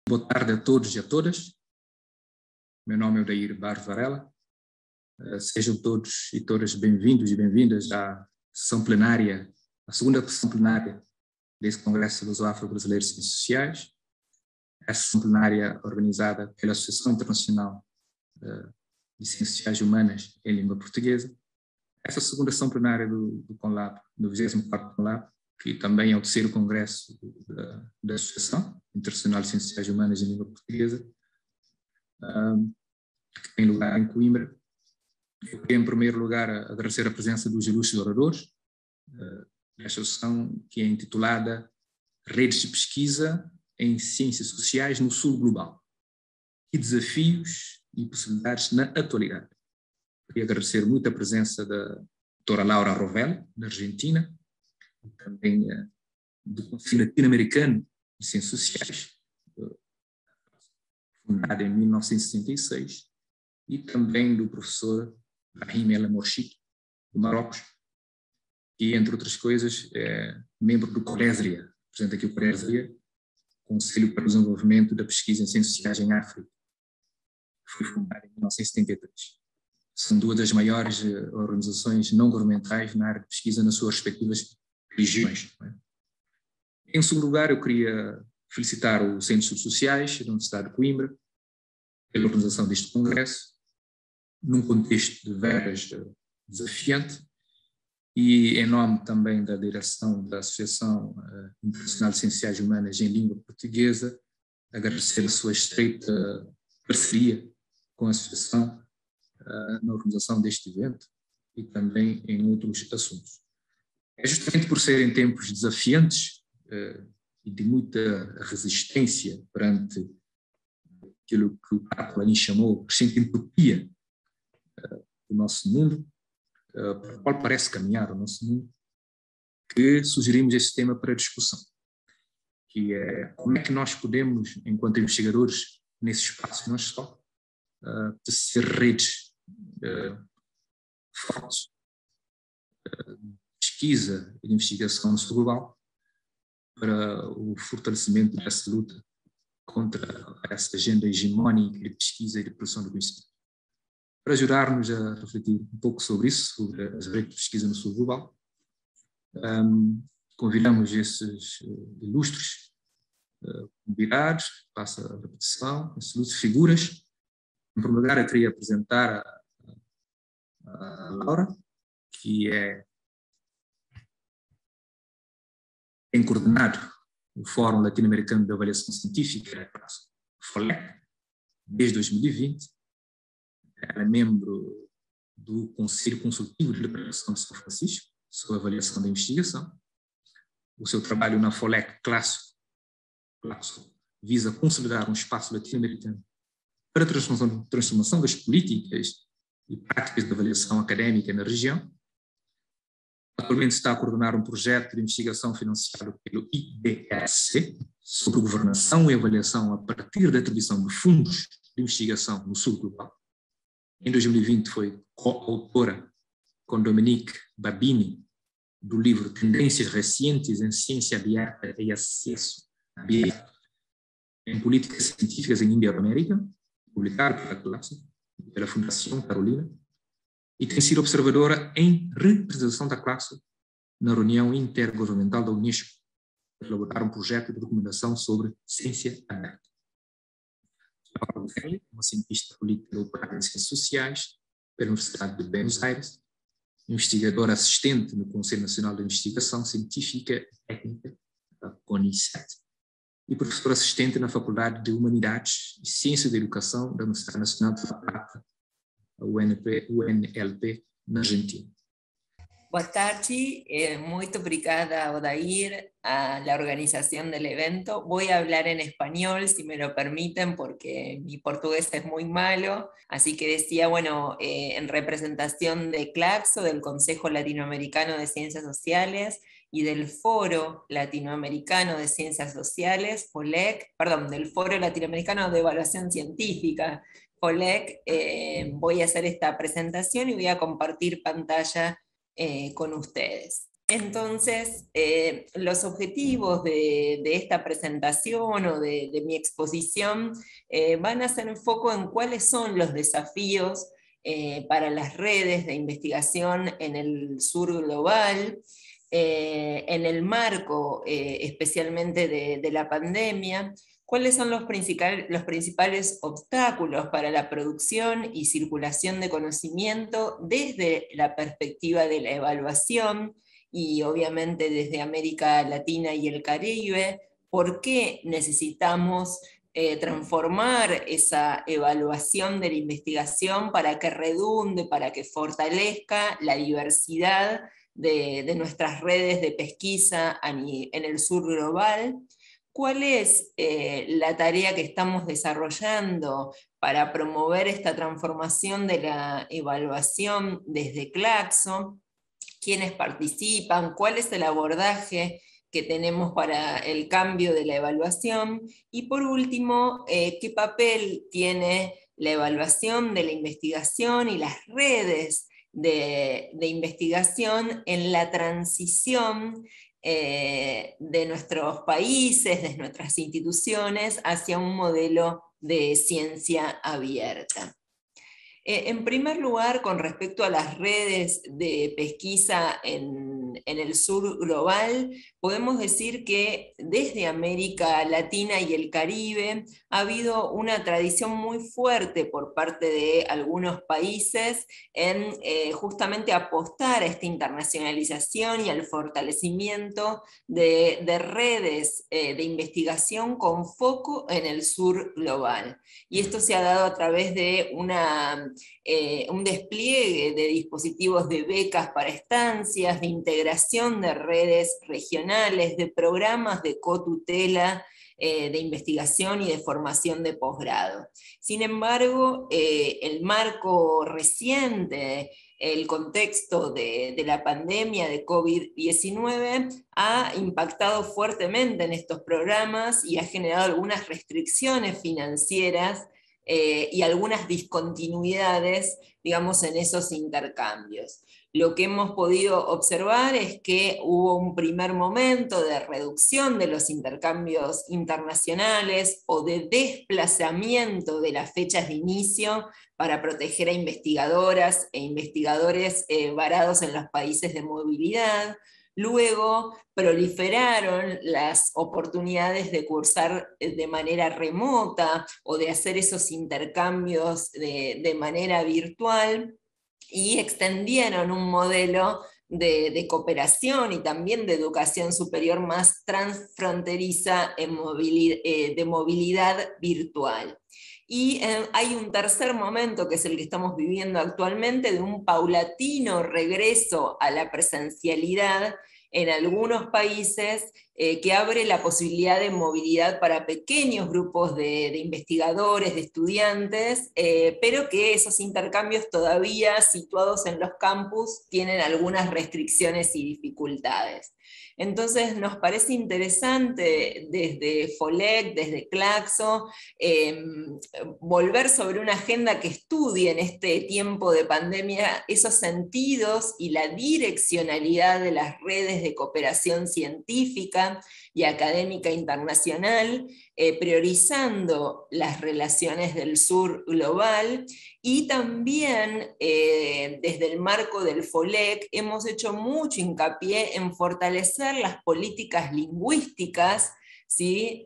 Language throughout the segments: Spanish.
Boa tarde a todos e a todas. Meu nome é Odair Barros Varela. Sejam todos e todas bem-vindos e bem-vindas à sessão plenária, a segunda sessão plenária desse Congresso Luso-Afro-Brasileiro de Ciências Sociais. Essa sessão plenária organizada pela Associação Internacional de Ciências Sociais e Humanas em Língua Portuguesa. Essa segunda sessão plenária do CONLAB, do 24º CONLAB, que também é o terceiro congresso da Associação Internacional de Ciências Sociais e Humanas em Língua Portuguesa, que tem lugar em Coimbra. Eu queria, em primeiro lugar, agradecer a presença dos ilustres oradores desta sessão, que é intitulada Redes de Pesquisa em Ciências Sociais no Sul Global. Que desafios e possibilidades na atualidade. Queria agradecer muito a presença da doutora Laura Rovelli, da Argentina, e também do Conselho Latino-Americano de Ciências Sociais, fundado em 1966, e também do professor Brahim El Morshid, do Marrocos, que, entre outras coisas, é membro do CORESRIA, representa aqui o CORESRIA, Conselho para o Desenvolvimento da Pesquisa em Ciências Sociais em África, que foi fundado em 1973. São duas das maiores organizações não governamentais na área de pesquisa nas suas respectivas regiões. Em segundo lugar, eu queria felicitar o Centro de Estudos Sociais da Universidade de Coimbra pela organização deste congresso, num contexto de veras desafiante, e em nome também da direção da Associação Internacional de Ciências Sociais e Humanas em Língua Portuguesa, agradecer a sua estreita parceria com a Associação na organização deste evento e também em outros assuntos. É justamente por serem tempos desafiantes e de muita resistência perante aquilo que o Paco ali chamou crescente entropia do nosso mundo, para o qual parece caminhar o nosso mundo, que sugerimos esse tema para discussão, que é como é que nós podemos, enquanto investigadores nesse espaço, não só, tecer redes fortes de pesquisa e de investigação no sul global para o fortalecimento dessa luta contra essa agenda hegemónica de pesquisa e de produção do conhecimento. Para ajudar-nos a refletir um pouco sobre isso, sobre as redes de pesquisa no sul global, convidamos esses ilustres convidados, passa a repetição, essas ilustres figuras. Em primeiro lugar, eu queria apresentar a Laura, que tem coordenado o Fórum Latino-Americano de Avaliação Científica, FOLEC, desde 2020. Ela é membro do Conselho Consultivo de Preparação de São Francisco, sobre avaliação da investigação. O seu trabalho na FOLEC Claxo visa consolidar um espaço latino-americano para a transformação das políticas e práticas de avaliação académica na região. Atualmente está a coordenar um projeto de investigação financiado pelo IDRC sobre governação e avaliação a partir da atribuição de fundos de investigação no sul global. Em 2020 foi coautora com Dominique Babini do livro Tendências Recentes em Ciência Aberta e Acesso Aberto em Políticas Científicas em Ibero-América, publicado pela Claxo, pela Fundação Carolina, e tem sido observadora em representação da Claxo na reunião intergovernamental da Unesco para elaborar um projeto de recomendação sobre ciência aberta. Laura Rovelli, uma cientista política doutorada em Ciências Sociais pela Universidade de Buenos Aires, investigadora assistente no Conselho Nacional de Investigação Científica e Técnica, da CONICET, e professora assistente na Faculdade de Humanidades e Ciências da Educação da Universidade Nacional de La Plata, a UNLP, na Argentina. Boa tarde, muito obrigada, Odair, a la organización del evento. Voy a hablar en español, si me lo permiten, porque mi portugués es muy malo. Así que decía, bueno, en representación de CLACSO, del Consejo Latinoamericano de Ciencias Sociales, y del Foro Latinoamericano de Ciencias Sociales, FOLEC, perdón, del Foro Latinoamericano de Evaluación Científica, FOLEC, voy a hacer esta presentación y voy a compartir pantalla con ustedes. Entonces, los objetivos de esta presentación o de mi exposición van a hacer foco en cuáles son los desafíos para las redes de investigación en el sur global, en el marco especialmente de la pandemia. ¿Cuáles son los principales obstáculos para la producción y circulación de conocimiento desde la perspectiva de la evaluación? Y obviamente desde América Latina y el Caribe, ¿por qué necesitamos transformar esa evaluación de la investigación para que redunde, para que fortalezca la diversidad de nuestras redes de pesquisa en el sur global? ¿Cuál es la tarea que estamos desarrollando para promover esta transformación de la evaluación desde Claxo? ¿Quiénes participan? ¿Cuál es el abordaje que tenemos para el cambio de la evaluación? Y por último, ¿qué papel tiene la evaluación de la investigación y las redes de investigación en la transición de nuestros países, de nuestras instituciones, hacia un modelo de ciencia abierta? En primer lugar, con respecto a las redes de pesquisa en el sur global, podemos decir que desde América Latina y el Caribe ha habido una tradición muy fuerte por parte de algunos países en justamente apostar a esta internacionalización y al fortalecimiento de redes de investigación con foco en el sur global. Y esto se ha dado a través de un despliegue de dispositivos de becas para estancias, de integración de redes regionales, de programas de cotutela, de investigación y de formación de posgrado. Sin embargo, el marco reciente, el contexto de la pandemia de COVID-19 ha impactado fuertemente en estos programas y ha generado algunas restricciones financieras y algunas discontinuidades, digamos, en esos intercambios. Lo que hemos podido observar es que hubo un primer momento de reducción de los intercambios internacionales o de desplazamiento de las fechas de inicio para proteger a investigadoras e investigadores varados en los países de movilidad. Luego proliferaron las oportunidades de cursar de manera remota o de hacer esos intercambios de manera virtual y extendieron un modelo de cooperación y también de educación superior más transfronteriza de movilidad virtual. Y hay un tercer momento, que es el que estamos viviendo actualmente, de un paulatino regreso a la presencialidad en algunos países, que abre la posibilidad de movilidad para pequeños grupos de investigadores, de estudiantes, pero que esos intercambios todavía situados en los campus tienen algunas restricciones y dificultades. Entonces nos parece interesante desde FOLEC, desde Claxo, volver sobre una agenda que estudie en este tiempo de pandemia esos sentidos y la direccionalidad de las redes de cooperación científica y académica internacional, priorizando las relaciones del sur global. Y también desde el marco del FOLEC hemos hecho mucho hincapié en fortalecer las políticas lingüísticas, ¿sí?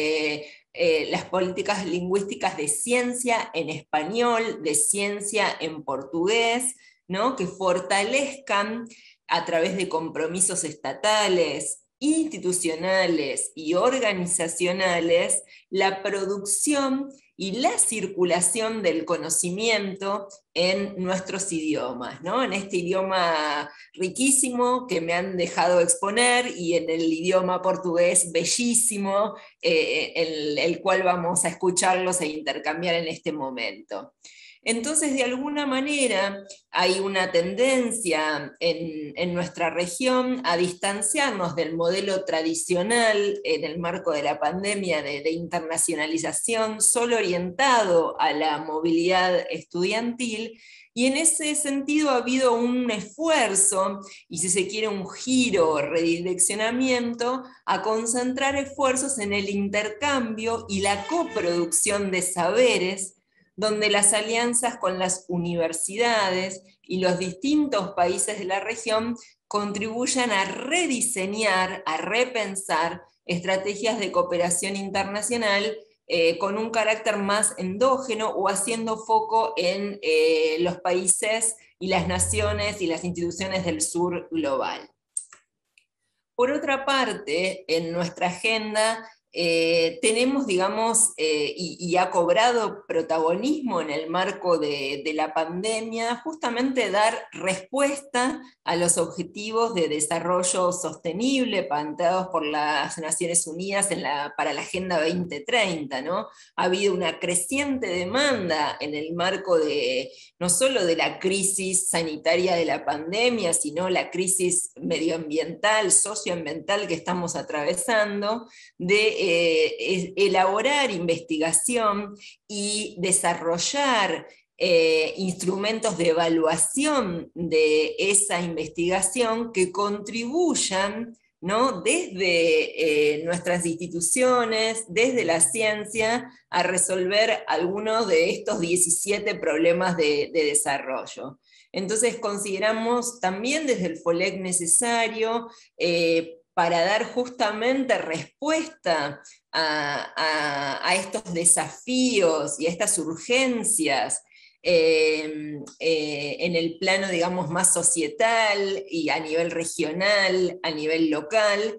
Las políticas lingüísticas de ciencia en español, de ciencia en portugués, ¿no? Que fortalezcan a través de compromisos estatales, institucionales y organizacionales la producción y la circulación del conocimiento en nuestros idiomas, ¿no? En este idioma riquísimo que me han dejado exponer y en el idioma portugués bellísimo, el cual vamos a escucharlos e intercambiar en este momento. Entonces, de alguna manera, hay una tendencia en nuestra región a distanciarnos del modelo tradicional en el marco de la pandemia de internacionalización, solo orientado a la movilidad estudiantil, y en ese sentido ha habido un esfuerzo, y si se quiere un giro, redireccionamiento, a concentrar esfuerzos en el intercambio y la coproducción de saberes, donde las alianzas con las universidades y los distintos países de la región contribuyan a rediseñar, a repensar estrategias de cooperación internacional con un carácter más endógeno o haciendo foco en los países y las naciones y las instituciones del sur global. Por otra parte, en nuestra agenda tenemos, digamos, y ha cobrado protagonismo en el marco de la pandemia, justamente dar respuesta a los objetivos de desarrollo sostenible planteados por las Naciones Unidas para la Agenda 2030, ¿no? Ha habido una creciente demanda en el marco de no solo de la crisis sanitaria de la pandemia, sino la crisis medioambiental, socioambiental que estamos atravesando, de elaborar investigación y desarrollar instrumentos de evaluación de esa investigación que contribuyan, ¿no?, desde nuestras instituciones, desde la ciencia, a resolver algunos de estos 17 problemas de desarrollo. Entonces consideramos también desde el FOLEC necesario para dar justamente respuesta a estos desafíos y a estas urgencias en el plano, digamos, más societal y a nivel regional, a nivel local,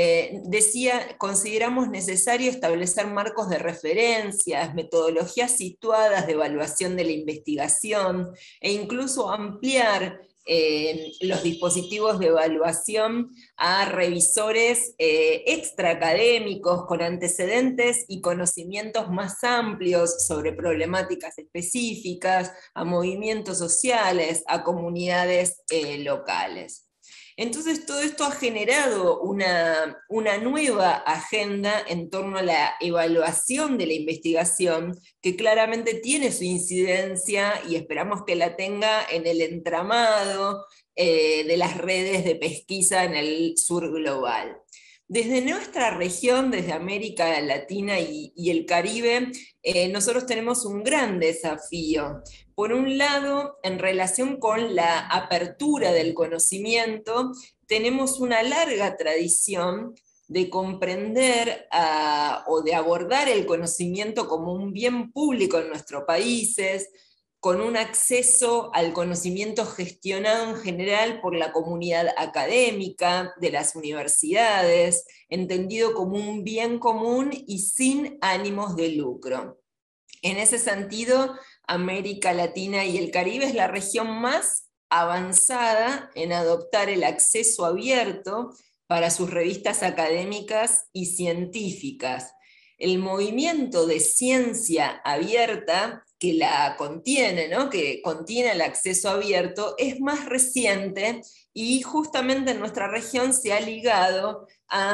consideramos necesario establecer marcos de referencias, metodologías situadas de evaluación de la investigación e incluso ampliar los dispositivos de evaluación a revisores extraacadémicos con antecedentes y conocimientos más amplios sobre problemáticas específicas, a movimientos sociales, a comunidades locales. Entonces todo esto ha generado una nueva agenda en torno a la evaluación de la investigación, que claramente tiene su incidencia y esperamos que la tenga en el entramado de las redes de pesquisa en el sur global. Desde nuestra región, desde América Latina y el Caribe, nosotros tenemos un gran desafío. Por un lado, en relación con la apertura del conocimiento, tenemos una larga tradición de comprender o de abordar el conocimiento como un bien público en nuestros países, con un acceso al conocimiento gestionado en general por la comunidad académica de las universidades, entendido como un bien común y sin ánimos de lucro. En ese sentido, América Latina y el Caribe es la región más avanzada en adoptar el acceso abierto para sus revistas académicas y científicas. El movimiento de ciencia abierta que la contiene, ¿no?, que contiene el acceso abierto, es más reciente y justamente en nuestra región se ha ligado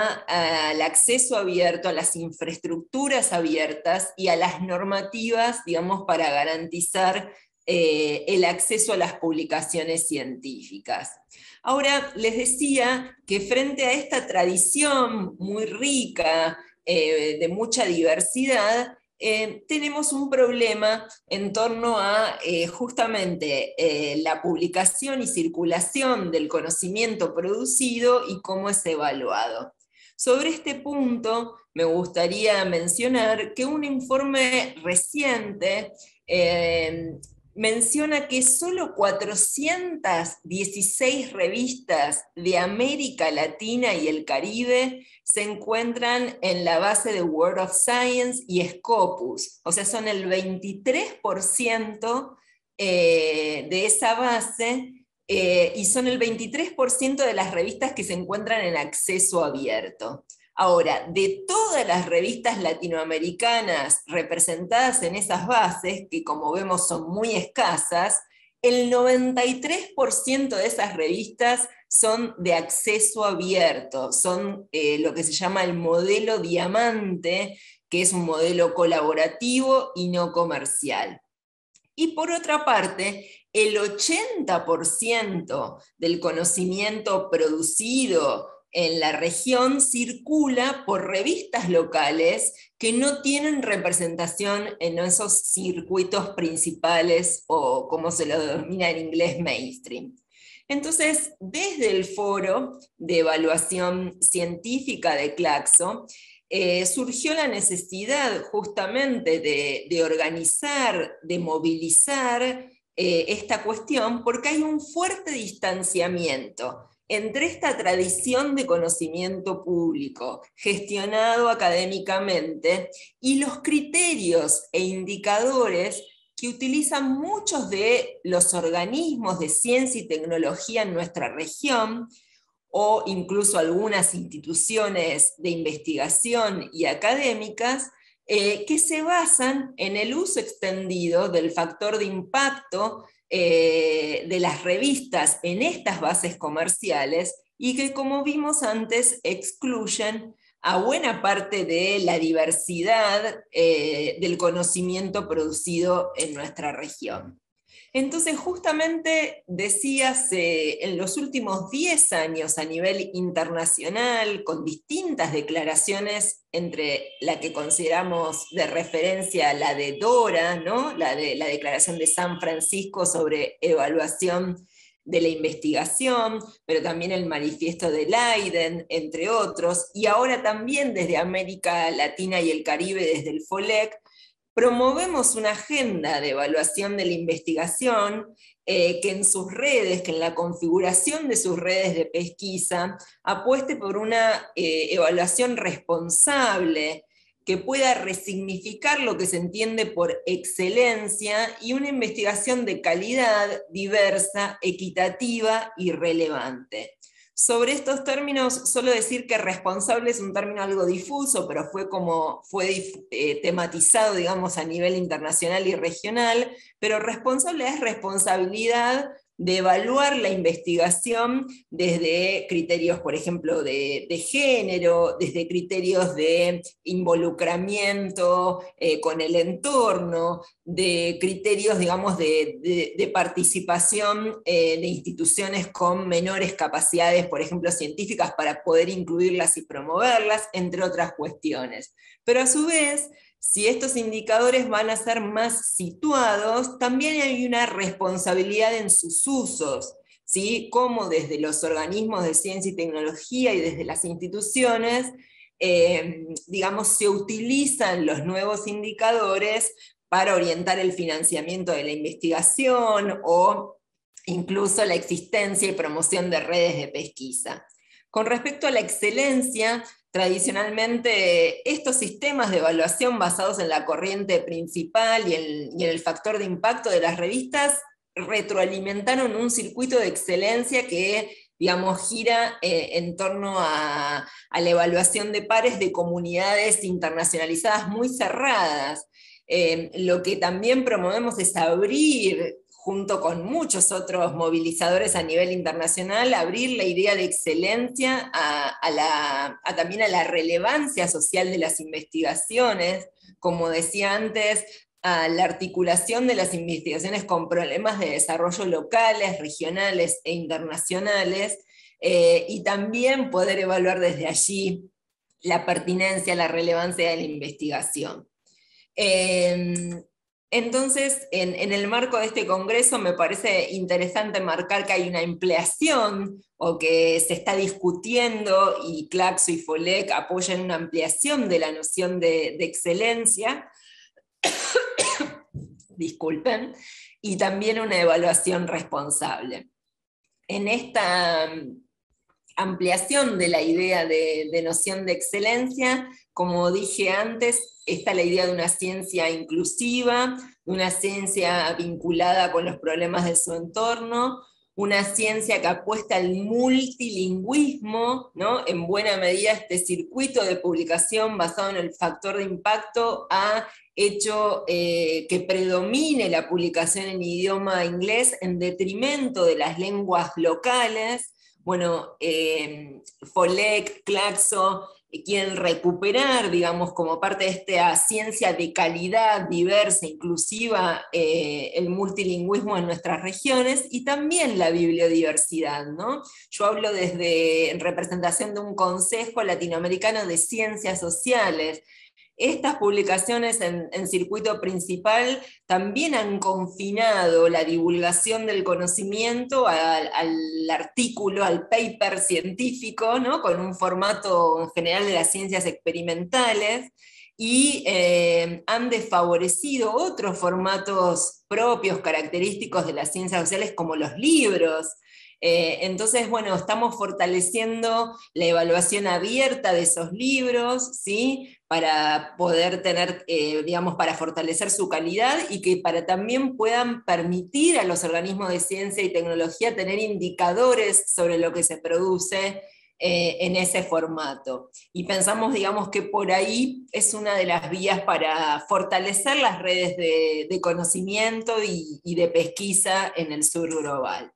al acceso abierto, a las infraestructuras abiertas y a las normativas, digamos, para garantizar el acceso a las publicaciones científicas. Ahora, les decía que frente a esta tradición muy rica, de mucha diversidad, tenemos un problema en torno a justamente la publicación y circulación del conocimiento producido y cómo es evaluado. Sobre este punto me gustaría mencionar que un informe reciente menciona que solo 416 revistas de América Latina y el Caribe se encuentran en la base de World of Science y Scopus, o sea, son el 23% de esa base, y son el 23% de las revistas que se encuentran en acceso abierto. Ahora, de todas las revistas latinoamericanas representadas en esas bases, que como vemos son muy escasas, el 93% de esas revistas son de acceso abierto, son lo que se llama el modelo diamante, que es un modelo colaborativo y no comercial. Y por otra parte, el 80% del conocimiento producido en la región circula por revistas locales que no tienen representación en esos circuitos principales o como se lo denomina en inglés mainstream. Entonces, desde el Foro de Evaluación Científica de Claxo, surgió la necesidad justamente de organizar, de movilizar esta cuestión, porque hay un fuerte distanciamiento entre esta tradición de conocimiento público gestionado académicamente y los criterios e indicadores que utilizan muchos de los organismos de ciencia y tecnología en nuestra región, o incluso algunas instituciones de investigación y académicas, que se basan en el uso extendido del factor de impacto de las revistas en estas bases comerciales y que, como vimos antes, excluyen a buena parte de la diversidad del conocimiento producido en nuestra región. Entonces, justamente decías, en los últimos 10 años a nivel internacional, con distintas declaraciones, entre la que consideramos de referencia la de Dora, ¿no? la Declaración de San Francisco sobre evaluación de la investigación, pero también el manifiesto de Leiden, entre otros, y ahora también desde América Latina y el Caribe, desde el FOLEC, promovemos una agenda de evaluación de la investigación que en sus redes, que en la configuración de sus redes de pesquisa, apueste por una evaluación responsable, que pueda resignificar lo que se entiende por excelencia y una investigación de calidad, diversa, equitativa y relevante. Sobre estos términos, solo decir que responsable es un término algo difuso, pero fue tematizado, digamos, a nivel internacional y regional, pero responsable es responsabilidad de evaluar la investigación desde criterios, por ejemplo, de género, desde criterios de involucramiento con el entorno, de criterios, digamos, de participación de instituciones con menores capacidades, por ejemplo, científicas, para poder incluirlas y promoverlas, entre otras cuestiones. Pero a su vez, si estos indicadores van a ser más situados, también hay una responsabilidad en sus usos, ¿sí? Como desde los organismos de ciencia y tecnología y desde las instituciones, digamos, se utilizan los nuevos indicadores para orientar el financiamiento de la investigación o incluso la existencia y promoción de redes de pesquisa. Con respecto a la excelencia, tradicionalmente estos sistemas de evaluación basados en la corriente principal y en el factor de impacto de las revistas retroalimentaron un circuito de excelencia que, digamos, gira en torno a la evaluación de pares de comunidades internacionalizadas muy cerradas. Lo que también promovemos es abrir, junto con muchos otros movilizadores a nivel internacional, abrir la idea de excelencia también a la relevancia social de las investigaciones, como decía antes, a la articulación de las investigaciones con problemas de desarrollo locales, regionales e internacionales, y también poder evaluar desde allí la pertinencia, la relevancia de la investigación. Entonces, en el marco de este congreso me parece interesante marcar que hay una ampliación, o que se está discutiendo, y Claxo y FOLEC apoyan una ampliación de la noción de excelencia, disculpen, y también una evaluación responsable. En esta ampliación de la idea de noción de excelencia, como dije antes, está la idea de una ciencia inclusiva, de una ciencia vinculada con los problemas de su entorno, una ciencia que apuesta al multilingüismo, ¿no? En buena medida este circuito de publicación basado en el factor de impacto ha hecho que predomine la publicación en idioma inglés en detrimento de las lenguas locales. Bueno, Follett, Claxo, quieren recuperar, digamos, como parte de esta ciencia de calidad, diversa, inclusiva, el multilingüismo en nuestras regiones y también la bibliodiversidad, ¿no? Yo hablo desde en representación de un Consejo Latinoamericano de Ciencias Sociales. Estas publicaciones en circuito principal también han confinado la divulgación del conocimiento al artículo, al paper científico, ¿no? Con un formato en general de las ciencias experimentales, y han desfavorecido otros formatos propios, característicos de las ciencias sociales, como los libros. Entonces, bueno, estamos fortaleciendo la evaluación abierta de esos libros, ¿sí? Para poder tener, digamos, para fortalecer su calidad y que para también puedan permitir a los organismos de ciencia y tecnología tener indicadores sobre lo que se produce en ese formato. Y pensamos, digamos, que por ahí es una de las vías para fortalecer las redes de conocimiento y de pesquisa en el sur global.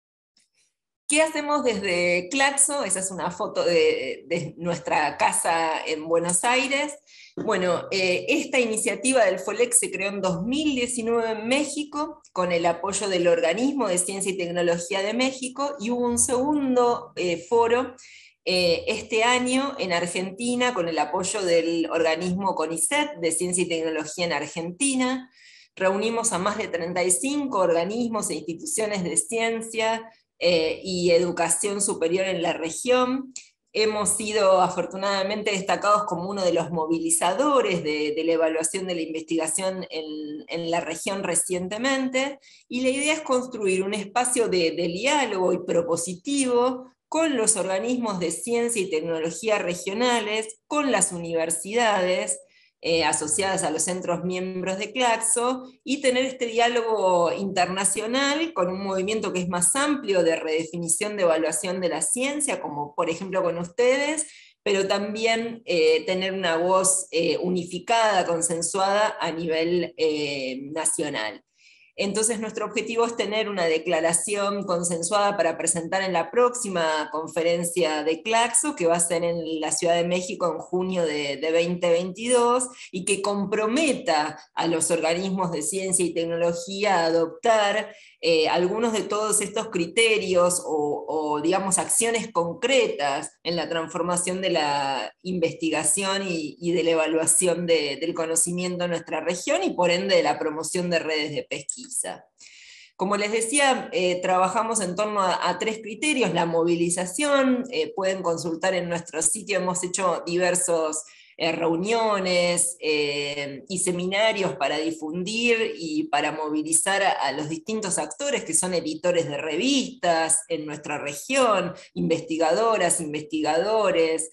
¿Qué hacemos desde Claxo? Esa es una foto de nuestra casa en Buenos Aires. Bueno, esta iniciativa del FOLEC se creó en 2019 en México, con el apoyo del Organismo de Ciencia y Tecnología de México, y hubo un segundo foro este año en Argentina, con el apoyo del organismo CONICET de Ciencia y Tecnología en Argentina. Reunimos a más de 35 organismos e instituciones de ciencia y educación superior en la región. Hemos sido afortunadamente destacados como uno de los movilizadores de la evaluación de la investigación en la región recientemente, y la idea es construir un espacio de diálogo y propositivo con los organismos de ciencia y tecnología regionales, con las universidades, asociadas a los centros miembros de Claxo, y tener este diálogo internacional con un movimiento que es más amplio de redefinición de evaluación de la ciencia, como por ejemplo con ustedes, pero también tener una voz unificada, consensuada a nivel nacional. Entonces nuestro objetivo es tener una declaración consensuada para presentar en la próxima conferencia de Claxo, que va a ser en la Ciudad de México en junio de 2022, y que comprometa a los organismos de ciencia y tecnología a adoptar algunos de todos estos criterios o digamos acciones concretas en la transformación de la investigación y de la evaluación del conocimiento en nuestra región, y por ende de la promoción de redes de pesquisa. Como les decía, trabajamos en torno a 3 criterios: la movilización, pueden consultar en nuestro sitio, hemos hecho diversos reuniones y seminarios para difundir y para movilizar a los distintos actores que son editores de revistas en nuestra región, investigadoras, investigadores,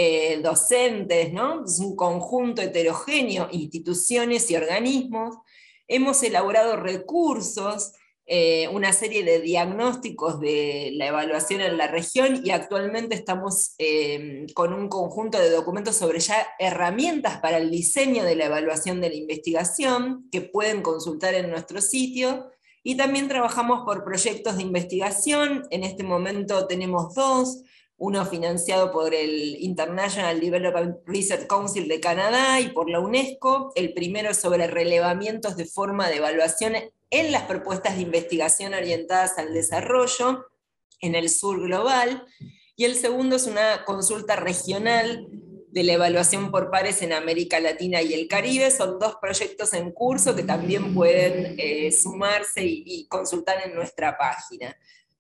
docentes, ¿no? Es un conjunto heterogéneo, instituciones y organismos. Hemos elaborado recursos, una serie de diagnósticos de la evaluación en la región, y actualmente estamos con un conjunto de documentos sobre ya herramientas para el diseño de la evaluación de la investigación, que pueden consultar en nuestro sitio. Y también trabajamos por proyectos de investigación. En este momento tenemos 2, uno financiado por el International Development Research Council de Canadá y por la UNESCO. El primero sobre relevamientos de forma de evaluación en las propuestas de investigación orientadas al desarrollo en el sur global, y el segundo es una consulta regional de la evaluación por pares en América Latina y el Caribe. Son 2 proyectos en curso que también pueden sumarse y consultar en nuestra página.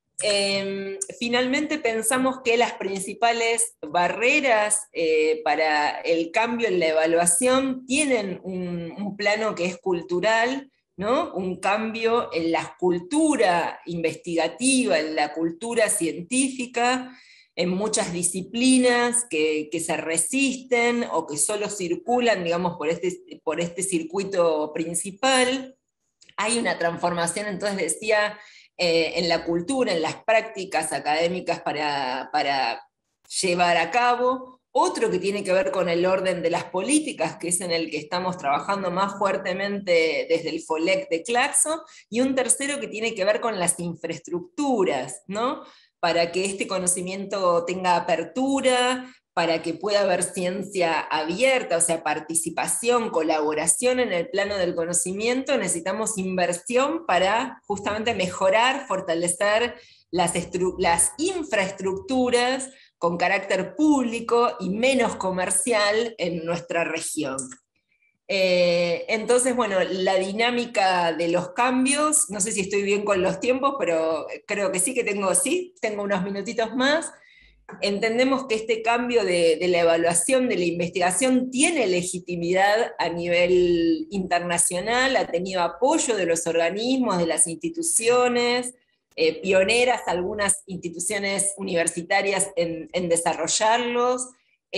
Finalmente pensamos que las principales barreras para el cambio en la evaluación tienen un plano que es cultural, ¿no? Un cambio en la cultura investigativa, en la cultura científica, en muchas disciplinas que se resisten o que solo circulan, digamos, por este circuito principal. Hay una transformación, entonces decía, en la cultura, en las prácticas académicas para llevar a cabo. Otro que tiene que ver con el orden de las políticas, que es en el que estamos trabajando más fuertemente desde el FOLEC de Claxo, y un tercero que tiene que ver con las infraestructuras, ¿no? Para que este conocimiento tenga apertura, para que pueda haber ciencia abierta, o sea, participación, colaboración en el plano del conocimiento, necesitamos inversión para justamente mejorar, fortalecer las infraestructuras con carácter público y menos comercial en nuestra región. Entonces, bueno, la dinámica de los cambios, no sé si estoy bien con los tiempos, pero creo que sí, tengo unos minutitos más. Entendemos que este cambio de la evaluación de la investigación tiene legitimidad a nivel internacional, ha tenido apoyo de los organismos, de las instituciones, pioneras, algunas instituciones universitarias en desarrollarlos.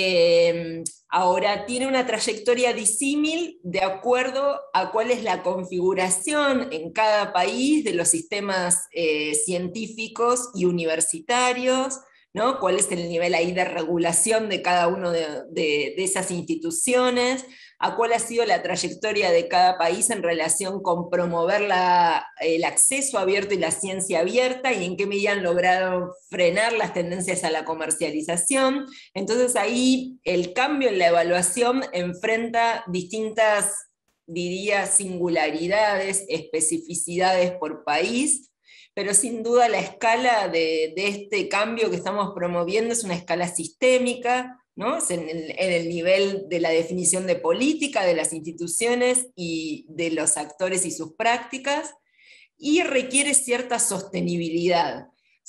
Ahora tiene una trayectoria disímil de acuerdo a cuál es la configuración en cada país de los sistemas científicos y universitarios, ¿no? ¿Cuál es el nivel ahí de regulación de cada una de esas instituciones? ¿A cuál ha sido la trayectoria de cada país en relación con promover el acceso abierto y la ciencia abierta, y en qué medida han logrado frenar las tendencias a la comercialización? Entonces ahí el cambio en la evaluación enfrenta distintas, diría, singularidades, especificidades por país, pero sin duda la escala de este cambio que estamos promoviendo es una escala sistémica, ¿no? Es en el nivel de la definición de política, de las instituciones y de los actores y sus prácticas, y requiere cierta sostenibilidad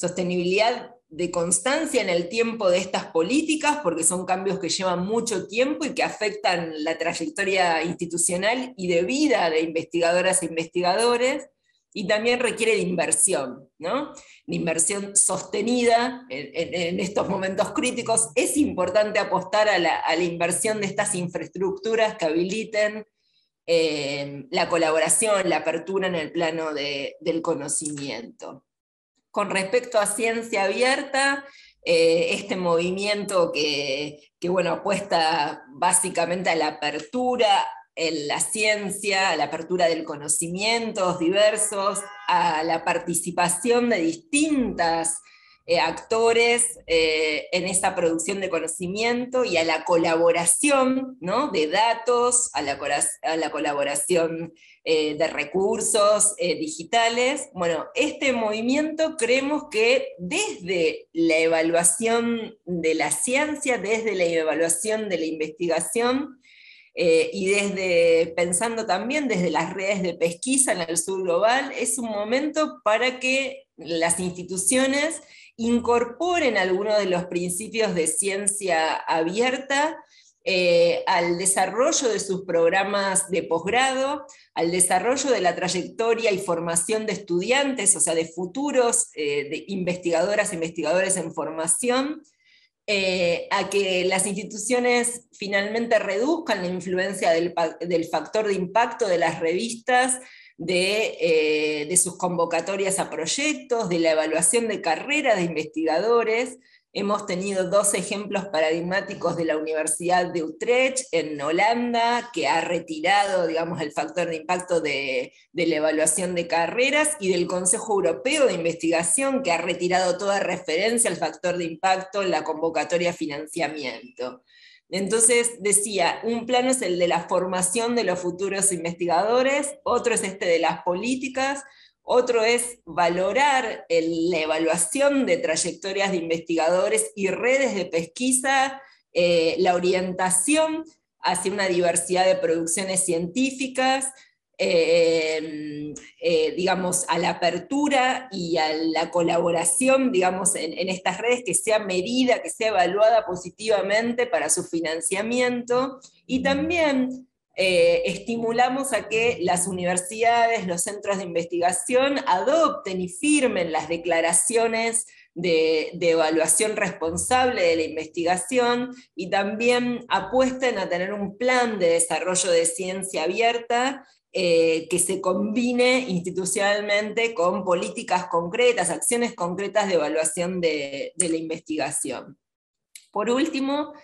de constancia en el tiempo de estas políticas, porque son cambios que llevan mucho tiempo y que afectan la trayectoria institucional y de vida de investigadoras e investigadores, y también requiere de inversión, ¿no? De inversión sostenida en estos momentos críticos. Es importante apostar a la inversión de estas infraestructuras que habiliten la colaboración, la apertura en el plano del conocimiento. Con respecto a ciencia abierta, este movimiento que bueno, apuesta básicamente a la apertura en la ciencia, a la apertura del conocimientos diversos, a la participación de distintas actores en esa producción de conocimiento, y a la colaboración, ¿no? De datos, a la colaboración de recursos digitales. Bueno, este movimiento creemos que desde la evaluación de la ciencia, desde la evaluación de la investigación, y pensando también desde las redes de pesquisa en el sur global, es un momento para que las instituciones incorporen algunos de los principios de ciencia abierta al desarrollo de sus programas de posgrado, al desarrollo de la trayectoria y formación de estudiantes, o sea, de futuros de investigadoras e investigadores en formación, a que las instituciones finalmente reduzcan la influencia del factor de impacto de las revistas, de sus convocatorias a proyectos, de la evaluación de carreras de investigadores. Hemos tenido 2 ejemplos paradigmáticos de la Universidad de Utrecht en Holanda, que ha retirado, digamos, el factor de impacto de la evaluación de carreras, y del Consejo Europeo de Investigación, que ha retirado toda referencia al factor de impacto en la convocatoria a financiamiento. Entonces, decía, un plano es el de la formación de los futuros investigadores, otro es este de las políticas, otro es valorar la evaluación de trayectorias de investigadores y redes de pesquisa, la orientación hacia una diversidad de producciones científicas, digamos, a la apertura y a la colaboración, digamos, en estas redes, que sea medida, que sea evaluada positivamente para su financiamiento, y también estimulamos a que las universidades, los centros de investigación adopten y firmen las declaraciones de evaluación responsable de la investigación, y también apuesten a tener un plan de desarrollo de ciencia abierta que se combine institucionalmente con políticas concretas, acciones concretas de evaluación de la investigación. Por último,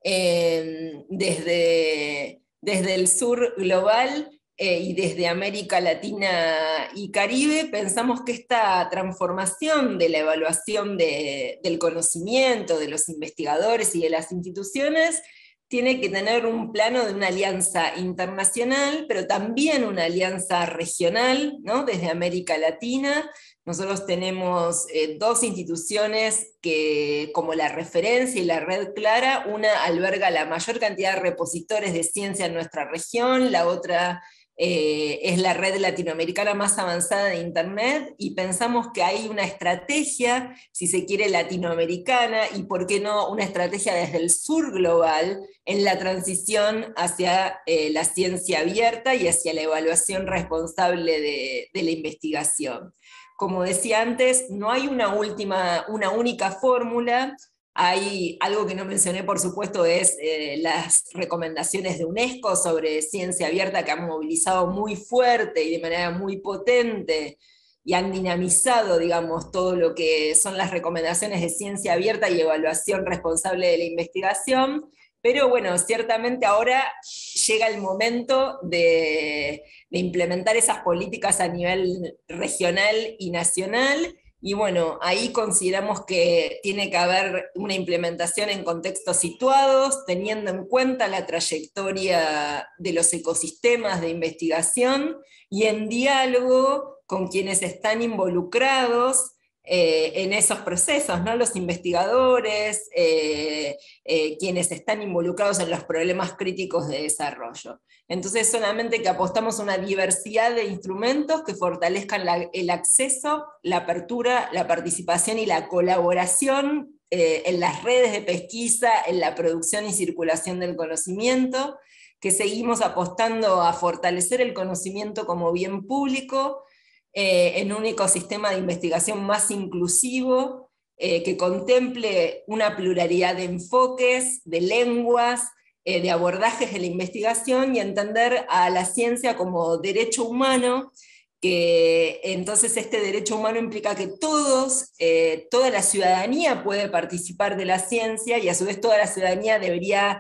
desde el sur global y desde América Latina y Caribe, pensamos que esta transformación de la evaluación del conocimiento, de los investigadores y de las instituciones, tiene que tener un plano de una alianza internacional, pero también una alianza regional, ¿no? Desde América Latina. Nosotros tenemos dos instituciones que, como la referencia y la red Clara, una alberga la mayor cantidad de repositores de ciencia en nuestra región, la otra es la red latinoamericana más avanzada de Internet, y pensamos que hay una estrategia, si se quiere, latinoamericana, y por qué no una estrategia desde el sur global, en la transición hacia la ciencia abierta y hacia la evaluación responsable de la investigación. Como decía antes, no hay una única fórmula. Hay algo que no mencioné, por supuesto, es las recomendaciones de UNESCO sobre ciencia abierta, que han movilizado muy fuerte y de manera muy potente y han dinamizado, digamos, todo lo que son las recomendaciones de ciencia abierta y evaluación responsable de la investigación. Pero bueno, ciertamente ahora llega el momento de implementar esas políticas a nivel regional y nacional. Y bueno, ahí consideramos que tiene que haber una implementación en contextos situados, teniendo en cuenta la trayectoria de los ecosistemas de investigación y en diálogo con quienes están involucrados en esos procesos, ¿no? Los investigadores, quienes están involucrados en los problemas críticos de desarrollo. Entonces, solamente que apostamos a una diversidad de instrumentos que fortalezcan el acceso, la apertura, la participación y la colaboración en las redes de pesquisa, en la producción y circulación del conocimiento, que seguimos apostando a fortalecer el conocimiento como bien público, en un ecosistema de investigación más inclusivo, que contemple una pluralidad de enfoques, de lenguas, de abordajes de la investigación, y entender a la ciencia como derecho humano, que entonces este derecho humano implica que toda la ciudadanía puede participar de la ciencia, y a su vez toda la ciudadanía debería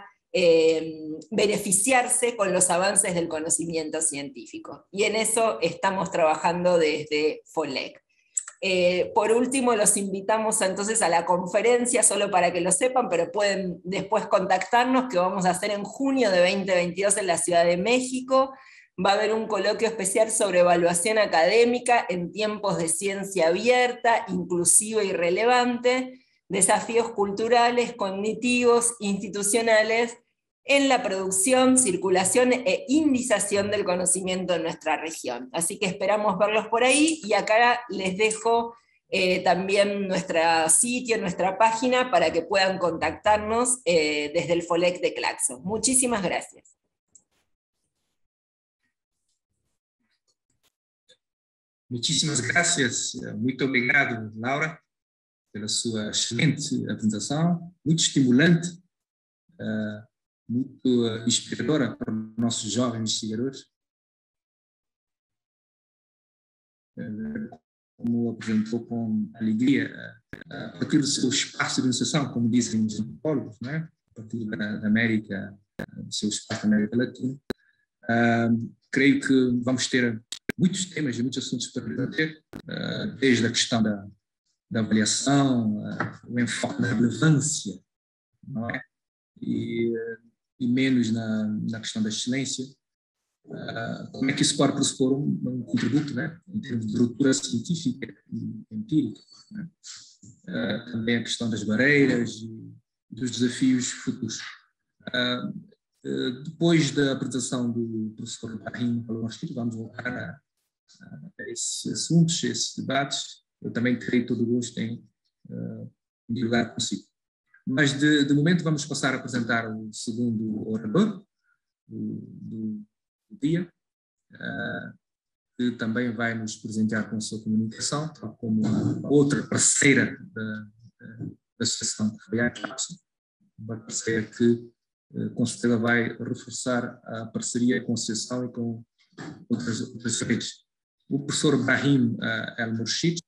beneficiarse con los avances del conocimiento científico. Y en eso estamos trabajando desde FOLEC. Por último, los invitamos entonces a la conferencia, solo para que lo sepan, pero pueden después contactarnos, que vamos a hacer en junio de 2022 en la Ciudad de México. Va a haber un coloquio especial sobre evaluación académica en tiempos de ciencia abierta, inclusiva y relevante, desafíos culturales, cognitivos, institucionales, en la producción, circulación e indización del conocimiento en nuestra región. Así que esperamos verlos por ahí, y acá les dejo también nuestro sitio, nuestra página, para que puedan contactarnos desde el FOLEC de Claxo. Muchísimas gracias. Muitíssimas graças, muito obrigado, Laura, pela sua excelente apresentação, muito estimulante, muito inspiradora para os nossos jovens investigadores. Como apresentou com alegria, a partir do seu espaço de iniciação, como dizem os antropólogos, não é? A partir da América, do seu espaço da América Latina. Creio que vamos ter muitos temas e muitos assuntos para debater, desde a questão da avaliação, o enfoque na relevância, não é? E menos na questão da excelência. Como é que isso pode pressupor um contributo, né, em termos de ruptura científica e empírica, né? Também a questão das barreiras e dos desafios futuros. Depois da apresentação do professor Brahim Al-Mashkir, vamos voltar a esses assuntos, a esses debates. Eu também terei todo o gosto em dialogar consigo. Mas, de momento, vamos passar a apresentar o segundo orador do dia, que também vai nos presentear com a sua comunicação, tal como a outra parceira da associação, que foi a CLAPSO, uma parceira que com certeza vai reforçar a parceria com a associação e com outras redes. O professor Brahim El-Murshid,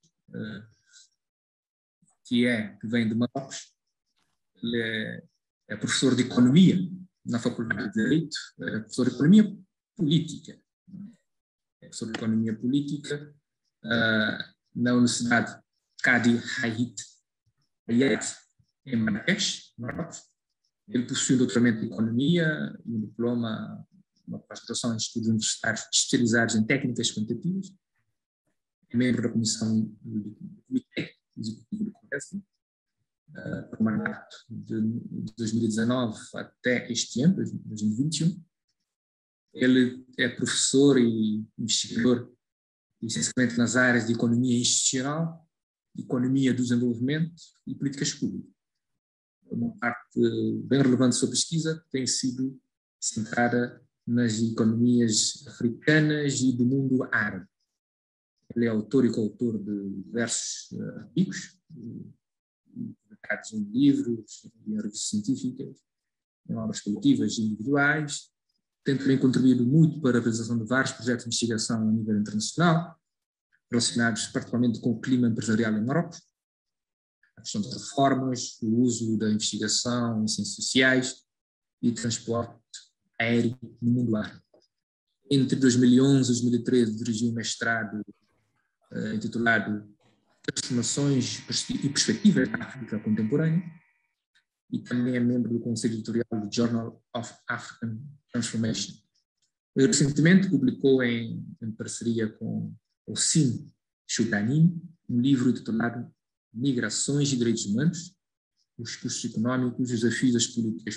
que vem de Marrocos, ele é professor de Economia na Faculdade de Direito, é professor de Economia Política. É professor de Economia Política na Universidade Qadi Hayat, em Marrakech, Marrocos. Ele possui um doutoramento em Economia e um diploma, uma pós-graduação em estudos universitários especializados em técnicas quantitativas. É membro da Comissão do Comitê Executivo do Congresso, para o mandato de 2019 até este ano, 2021. Ele é professor e investigador, essencialmente nas áreas de Economia Institucional, Economia do Desenvolvimento e Políticas Públicas. Uma parte bem relevante da sua pesquisa tem sido centrada nas economias africanas e do mundo árabe. Ele é autor e coautor de diversos artigos, publicados em livros, em revistas científicas, em obras coletivas e individuais. Tem também contribuído muito para a realização de vários projetos de investigação a nível internacional, relacionados particularmente com o clima empresarial em Marrocos, a questão de reformas, o uso da investigação em ciências sociais e transporte aéreo no mundo árabe. Entre 2011 e 2013 dirigiu um mestrado intitulado Transformações e Perspectivas da África Contemporânea e também é membro do Conselho Editorial do Journal of African Transformation. Recentemente publicou em parceria com o Sim Shudanim um livro intitulado Migrações e Direitos Humanos, os custos económicos, os desafios das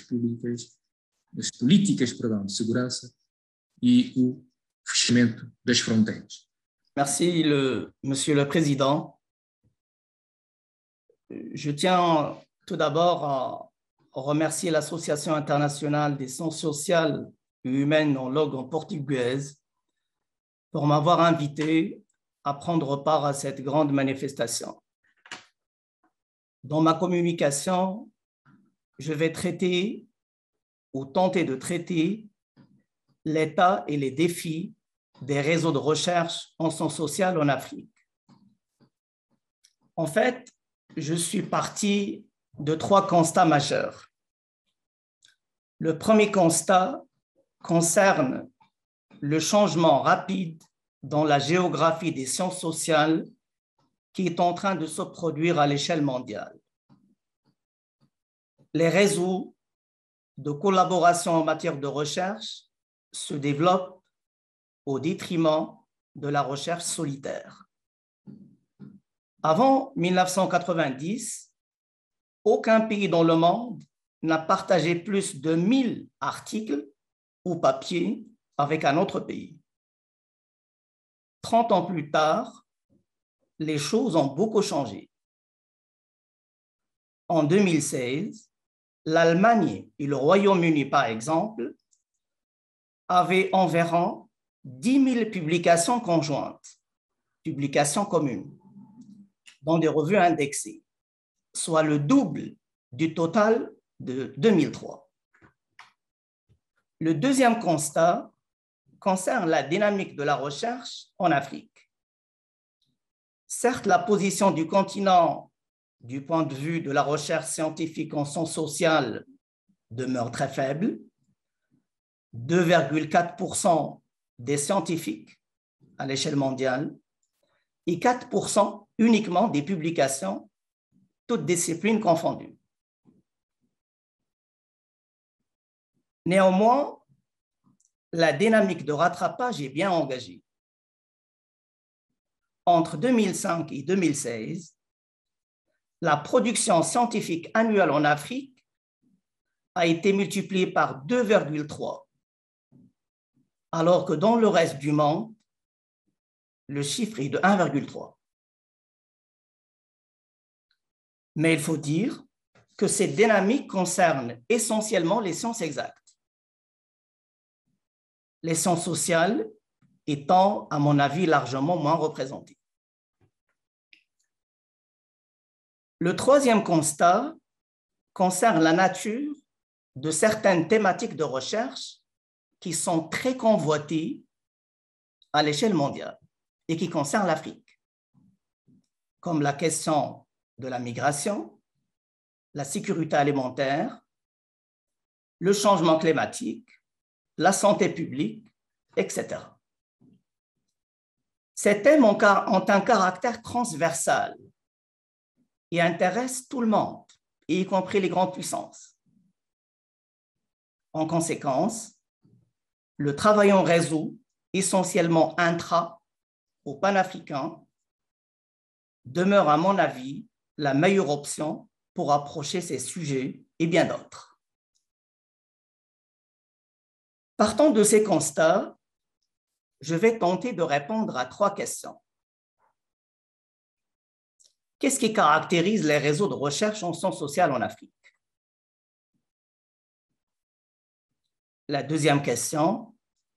políticas de segurança e o fechamento das fronteiras. Merci, Monsieur le Président. Je tiens tout d'abord à remercier l'Association internationale des sciences sociales et humaines en langue portugaise pour m'avoir invité à prendre part à cette grande manifestation. Dans ma communication, je vais traiter ou tenter de traiter l'état et les défis des réseaux de recherche en sciences sociales en Afrique. En fait, je suis parti de 3 constats majeurs. Le premier constat concerne le changement rapide dans la géographie des sciences sociales qui est en train de se produire à l'échelle mondiale. Les réseaux de collaboration en matière de recherche se développent au détriment de la recherche solitaire. Avant 1990, aucun pays dans le monde n'a partagé plus de 1000 articles ou papiers avec un autre pays. 30 ans plus tard, les choses ont beaucoup changé. En 2016, l'Allemagne et le Royaume-Uni, par exemple, avaient environ 10 000 publications conjointes, publications communes, dans des revues indexées, soit le double du total de 2003. Le deuxième constat concerne la dynamique de la recherche en Afrique. Certes, la position du continent du point de vue de la recherche scientifique en sciences sociales demeure très faible. 2,4% des scientifiques à l'échelle mondiale et 4% uniquement des publications, toutes disciplines confondues. Néanmoins, la dynamique de rattrapage est bien engagée. Entre 2005 et 2016, la production scientifique annuelle en Afrique a été multipliée par 2,3, alors que dans le reste du monde, le chiffre est de 1,3. Mais il faut dire que cette dynamique concerne essentiellement les sciences exactes. Les sciences sociales étant, à mon avis, largement moins représentées. Le troisième constat concerne la nature de certaines thématiques de recherche qui sont très convoitées à l'échelle mondiale et qui concernent l'Afrique, comme la question de la migration, la sécurité alimentaire, le changement climatique, la santé publique, etc. Ces thèmes ont un caractère transversal et intéressent tout le monde, y compris les grandes puissances. En conséquence, le travail en réseau, essentiellement intra ou panafricain, demeure, à mon avis, la meilleure option pour approcher ces sujets et bien d'autres. Partant de ces constats, je vais tenter de répondre à 3 questions. Qu'est-ce qui caractérise les réseaux de recherche en sciences sociales en Afrique? La deuxième question,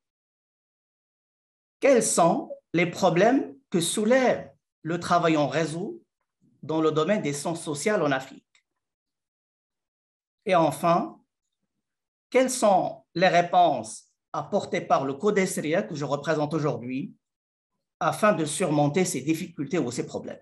quels sont les problèmes que soulève le travail en réseau dans le domaine des sciences sociales en Afrique? Et enfin, quelles sont les réponses apportées par le CODESRIA que je représente aujourd'hui afin de surmonter ces difficultés ou ces problèmes?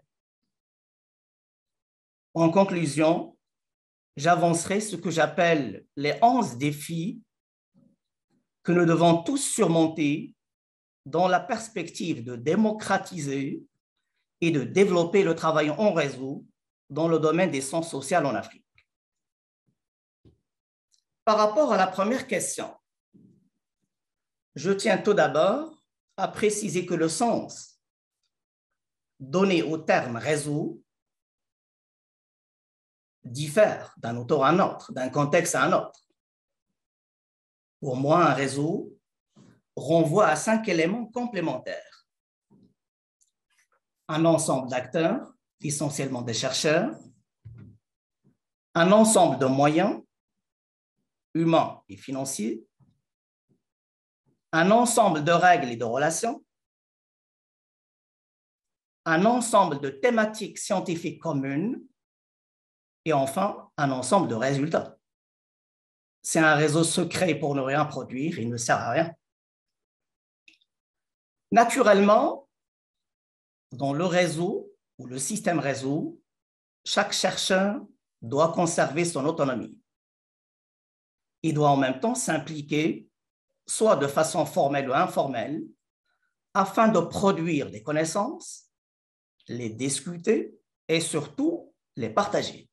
En conclusion, j'avancerai ce que j'appelle les 11 défis que nous devons tous surmonter dans la perspective de démocratiser et de développer le travail en réseau dans le domaine des sciences sociales en Afrique. Par rapport à la première question, je tiens tout d'abord à préciser que le sens donné au terme réseau diffère d'un auteur à un autre, d'un contexte à un autre. Pour moi, un réseau renvoie à 5 éléments complémentaires. Un ensemble d'acteurs, essentiellement des chercheurs, un ensemble de moyens humains et financiers, un ensemble de règles et de relations, un ensemble de thématiques scientifiques communes et enfin un ensemble de résultats. C'est un réseau secret pour ne rien produire, il ne sert à rien. Naturellement, dans le réseau ou le système réseau, chaque chercheur doit conserver son autonomie. Il doit en même temps s'impliquer, soit de façon formelle ou informelle, afin de produire des connaissances, les discuter et surtout les partager.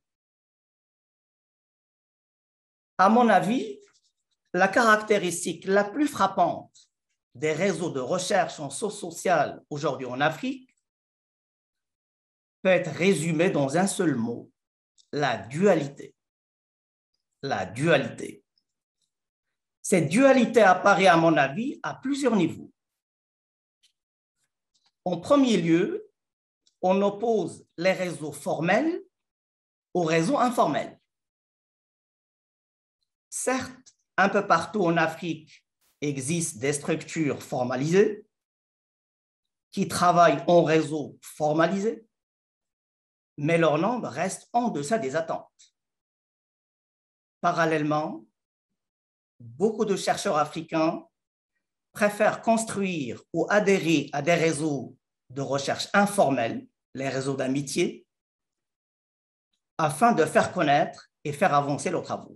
À mon avis, la caractéristique la plus frappante des réseaux de recherche en sciences sociales aujourd'hui en Afrique peut être résumée dans un seul mot, la dualité. La dualité. Cette dualité apparaît, à mon avis, à plusieurs niveaux. En premier lieu, on oppose les réseaux formels aux réseaux informels. Certes, un peu partout en Afrique existent des structures formalisées qui travaillent en réseau formalisé, mais leur nombre reste en deçà des attentes. Parallèlement, beaucoup de chercheurs africains préfèrent construire ou adhérer à des réseaux de recherche informels, les réseaux d'amitié, afin de faire connaître et faire avancer leurs travaux.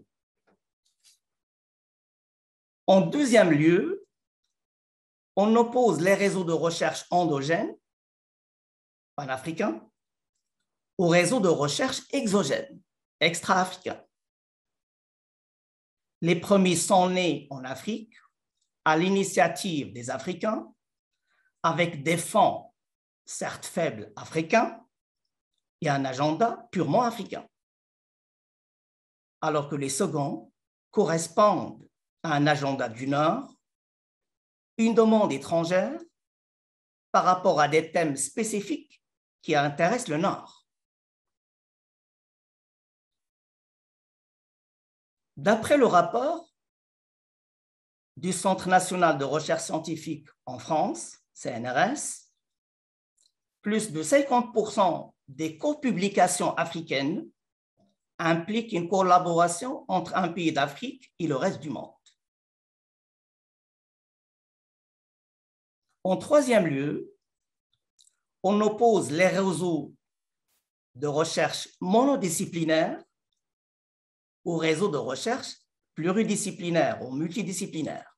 En deuxième lieu, on oppose les réseaux de recherche endogènes, panafricains, aux réseaux de recherche exogènes, extra-africains. Les premiers sont nés en Afrique à l'initiative des Africains, avec des fonds, certes faibles, africains, et un agenda purement africain, alors que les seconds correspondent à un agenda du Nord, une demande étrangère par rapport à des thèmes spécifiques qui intéressent le Nord. D'après le rapport du Centre national de recherche scientifique en France, CNRS, plus de 50% des copublications africaines impliquent une collaboration entre un pays d'Afrique et le reste du monde. En troisième lieu, on oppose les réseaux de recherche monodisciplinaires aux réseaux de recherche pluridisciplinaires ou multidisciplinaires.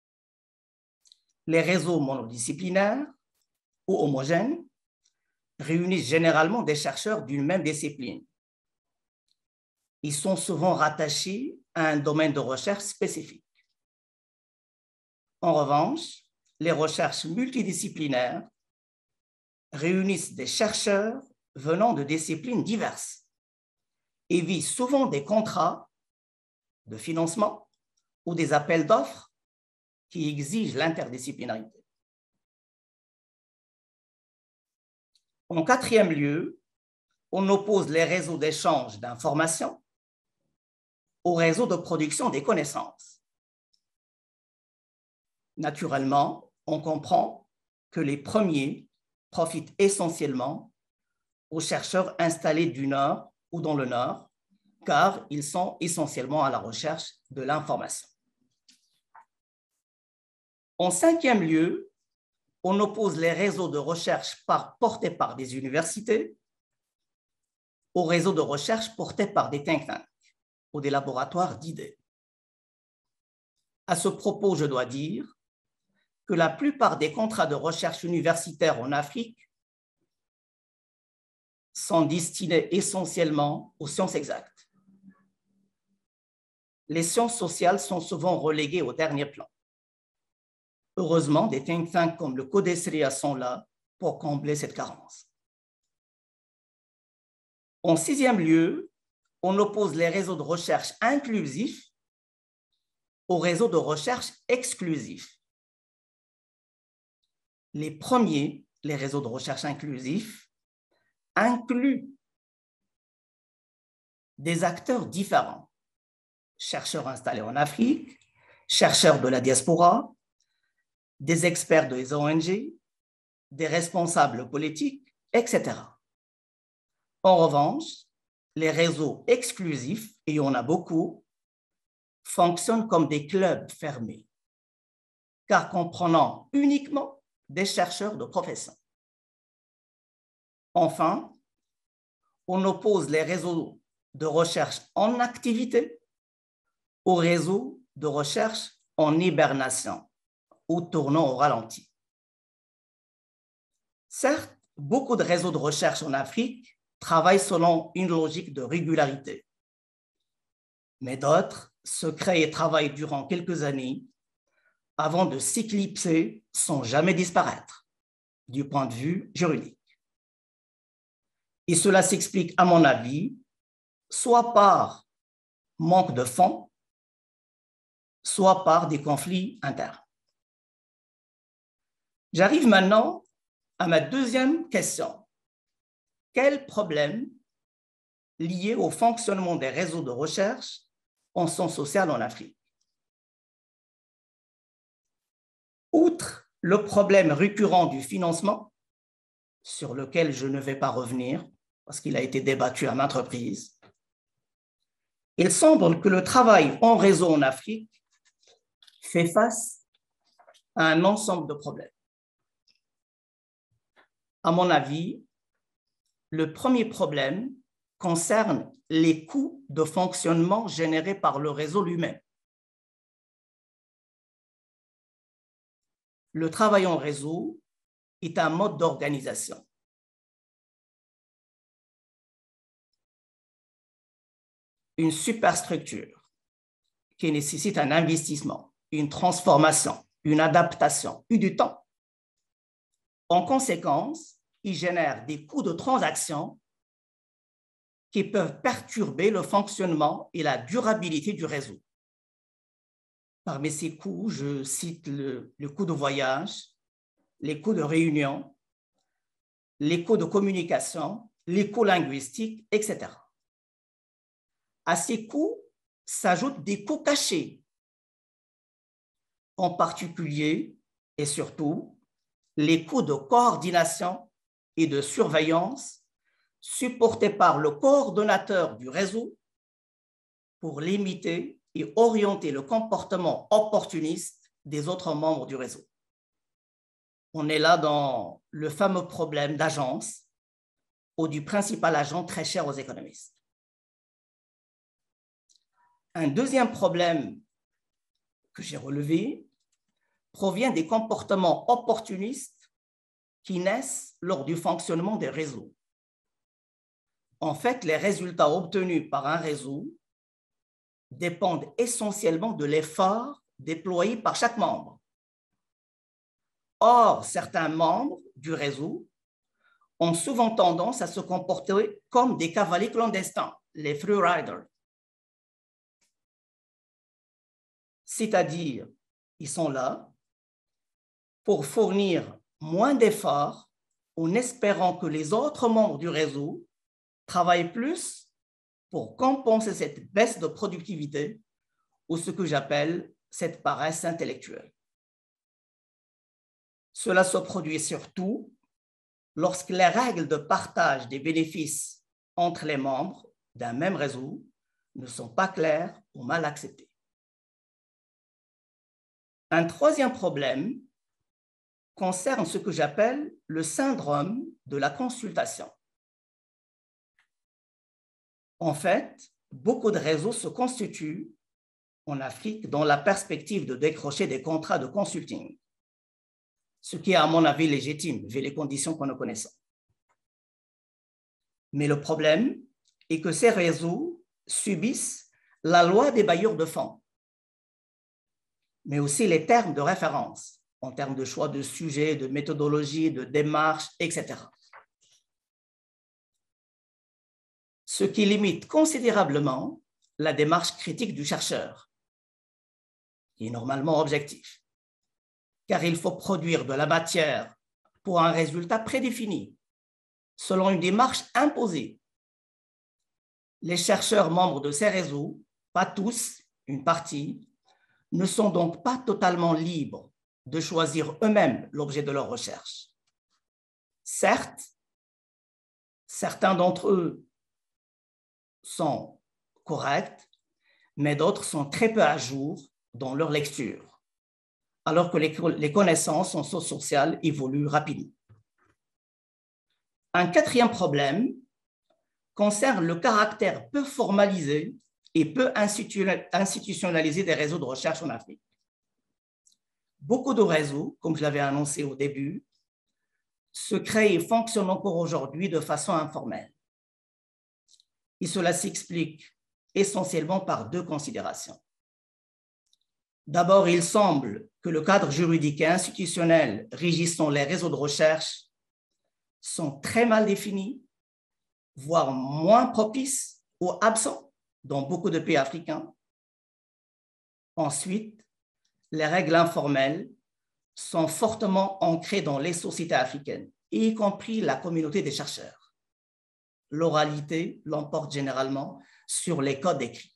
Les réseaux monodisciplinaires ou homogènes réunissent généralement des chercheurs d'une même discipline. Ils sont souvent rattachés à un domaine de recherche spécifique. En revanche, les recherches multidisciplinaires réunissent des chercheurs venant de disciplines diverses et visent souvent des contrats de financement ou des appels d'offres qui exigent l'interdisciplinarité. En quatrième lieu, on oppose les réseaux d'échange d'informations aux réseaux de production des connaissances. Naturellement, on comprend que les premiers profitent essentiellement aux chercheurs installés du Nord ou dans le Nord, car ils sont essentiellement à la recherche de l'information. En cinquième lieu, on oppose les réseaux de recherche portés par des universités aux réseaux de recherche portés par des think tanks ou des laboratoires d'idées. À ce propos, je dois dire que la plupart des contrats de recherche universitaire en Afrique sont destinés essentiellement aux sciences exactes. Les sciences sociales sont souvent reléguées au dernier plan. Heureusement, des think tanks comme le CODESRIA sont là pour combler cette carence. En sixième lieu, on oppose les réseaux de recherche inclusifs aux réseaux de recherche exclusifs. Les premiers, les réseaux de recherche inclusifs, incluent des acteurs différents, chercheurs installés en Afrique, chercheurs de la diaspora, des experts des ONG, des responsables politiques, etc. En revanche, les réseaux exclusifs, et il y en a beaucoup, fonctionnent comme des clubs fermés, car comprenant uniquement des chercheurs de profession. Enfin, on oppose les réseaux de recherche en activité aux réseaux de recherche en hibernation ou tournant au ralenti. Certes, beaucoup de réseaux de recherche en Afrique travaillent selon une logique de régularité, mais d'autres se créent et travaillent durant quelques années avant de s'éclipser sans jamais disparaître du point de vue juridique. Et cela s'explique, à mon avis, soit par manque de fonds, soit par des conflits internes. J'arrive maintenant à ma deuxième question. Quels problèmes liés au fonctionnement des réseaux de recherche en sciences sociales en Afrique? Outre le problème récurrent du financement, sur lequel je ne vais pas revenir parce qu'il a été débattu à maintes reprises, il semble que le travail en réseau en Afrique fait face à un ensemble de problèmes. À mon avis, le premier problème concerne les coûts de fonctionnement générés par le réseau lui-même. Le travail en réseau est un mode d'organisation. Une superstructure qui nécessite un investissement, une transformation, une adaptation et du temps. En conséquence, il génère des coûts de transaction qui peuvent perturber le fonctionnement et la durabilité du réseau. Parmi ces coûts, je cite le coût de voyage, les coûts de réunion, les coûts de communication, les coûts linguistiques, etc. À ces coûts s'ajoutent des coûts cachés, en particulier et surtout les coûts de coordination et de surveillance supportés par le coordonnateur du réseau pour limiter et orienter le comportement opportuniste des autres membres du réseau. On est là dans le fameux problème d'agence ou du principal agent très cher aux économistes. Un deuxième problème que j'ai relevé provient des comportements opportunistes qui naissent lors du fonctionnement des réseaux. En fait, les résultats obtenus par un réseau dépendent essentiellement de l'effort déployé par chaque membre. Or, certains membres du réseau ont souvent tendance à se comporter comme des cavaliers clandestins, les free riders. C'est-à-dire, ils sont là pour fournir moins d'efforts en espérant que les autres membres du réseau travaillent plus pour compenser cette baisse de productivité ou ce que j'appelle cette paresse intellectuelle. Cela se produit surtout lorsque les règles de partage des bénéfices entre les membres d'un même réseau ne sont pas claires ou mal acceptées. Un troisième problème concerne ce que j'appelle le syndrome de la consultation. En fait, beaucoup de réseaux se constituent en Afrique dans la perspective de décrocher des contrats de consulting, ce qui est à mon avis légitime, vu les conditions que nous connaissons. Mais le problème est que ces réseaux subissent la loi des bailleurs de fonds, mais aussi les termes de référence, en termes de choix de sujets, de méthodologie, de démarche, etc. Ce qui limite considérablement la démarche critique du chercheur, qui est normalement objectif, car il faut produire de la matière pour un résultat prédéfini, selon une démarche imposée. Les chercheurs membres de ces réseaux, pas tous, une partie, ne sont donc pas totalement libres de choisir eux-mêmes l'objet de leur recherche. Certes, certains d'entre eux sont corrects, mais d'autres sont très peu à jour dans leur lecture, alors que les connaissances en sciences sociales évoluent rapidement. Un quatrième problème concerne le caractère peu formalisé et peu institutionnalisé des réseaux de recherche en Afrique. Beaucoup de réseaux, comme je l'avais annoncé au début, se créent et fonctionnent encore aujourd'hui de façon informelle. Et cela s'explique essentiellement par deux considérations. D'abord, il semble que le cadre juridique et institutionnel régissant les réseaux de recherche sont très mal définis, voire moins propices ou absents dans beaucoup de pays africains. Ensuite, les règles informelles sont fortement ancrées dans les sociétés africaines, y compris la communauté des chercheurs. L'oralité l'emporte généralement sur les codes écrits.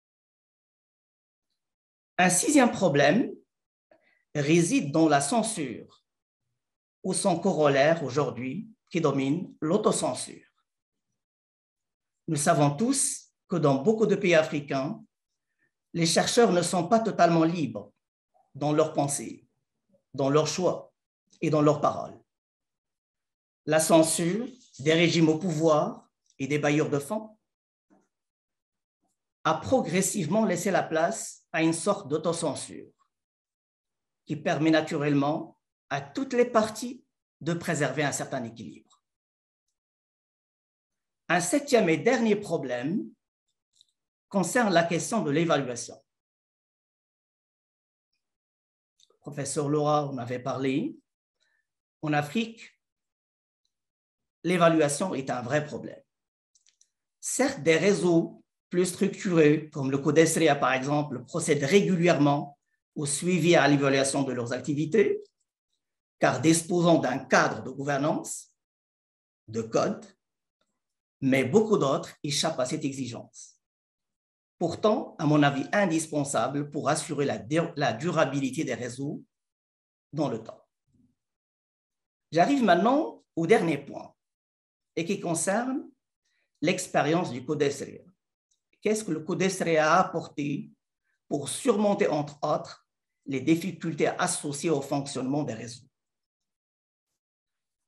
Un sixième problème réside dans la censure, ou son corollaire aujourd'hui qui domine, l'autocensure. Nous savons tous que dans beaucoup de pays africains, les chercheurs ne sont pas totalement libres dans leurs pensées, dans leurs choix et dans leurs paroles. La censure des régimes au pouvoir et des bailleurs de fonds a progressivement laissé la place à une sorte d'autocensure qui permet naturellement à toutes les parties de préserver un certain équilibre. Un septième et dernier problème concerne la question de l'évaluation. Le professeur Laura en avait parlé. En Afrique, l'évaluation est un vrai problème. Certes, des réseaux plus structurés, comme le Codesrea par exemple, procèdent régulièrement au suivi et à l'évaluation de leurs activités, car disposant d'un cadre de gouvernance, de code, mais beaucoup d'autres échappent à cette exigence. Pourtant, à mon avis, indispensable pour assurer la durabilité des réseaux dans le temps. J'arrive maintenant au dernier point, et qui concerne l'expérience du Codesrea. Qu'est-ce que le Codesrea a apporté pour surmonter, entre autres, les difficultés associées au fonctionnement des réseaux?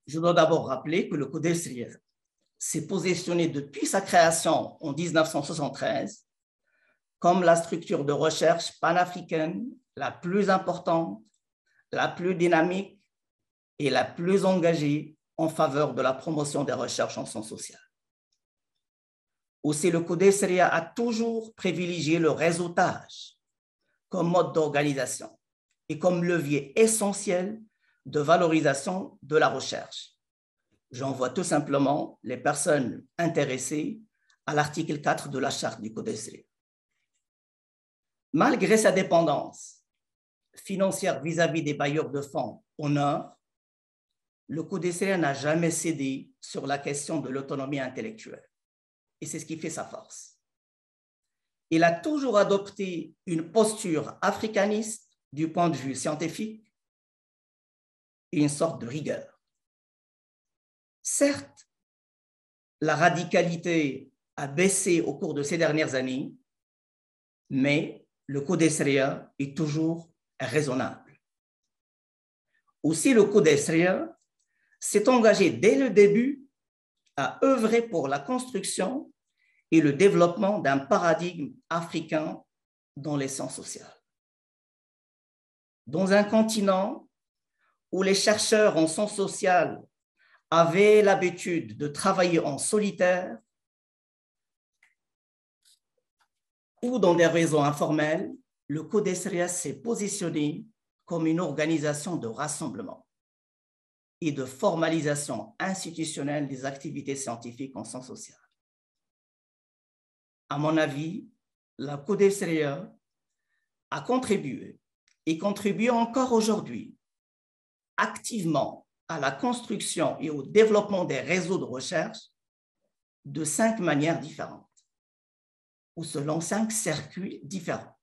je dois d'abord rappeler que le CODESRIA s'est positionné depuis sa création en 1973 comme la structure de recherche panafricaine la plus importante, la plus dynamique et la plus engagée en faveur de la promotion des recherches en sciences sociales. Aussi, le CODESRIA a toujours privilégié le réseautage comme mode d'organisation et comme levier essentiel de valorisation de la recherche. J'envoie tout simplement les personnes intéressées à l'article 4 de la charte du CODESRIA. Malgré sa dépendance financière vis-à-vis des bailleurs de fonds au Nord, le CODESRIA n'a jamais cédé sur la question de l'autonomie intellectuelle. Et c'est ce qui fait sa force. Il a toujours adopté une posture africaniste du point de vue scientifique et une sorte de rigueur. Certes, la radicalité a baissé au cours de ces dernières années, mais le CODESRIA est toujours raisonnable. Aussi, le CODESRIA s'est engagé dès le début à œuvrer pour la construction et le développement d'un paradigme africain dans les sciences sociales. Dans un continent où les chercheurs en sciences sociales avaient l'habitude de travailler en solitaire ou dans des réseaux informels, le CODESRIA s'est positionné comme une organisation de rassemblement et de formalisation institutionnelle des activités scientifiques en sciences sociales. À mon avis, la CODESRIA a contribué et contribue encore aujourd'hui activement à la construction et au développement des réseaux de recherche de 5 manières différentes ou selon 5 circuits différents.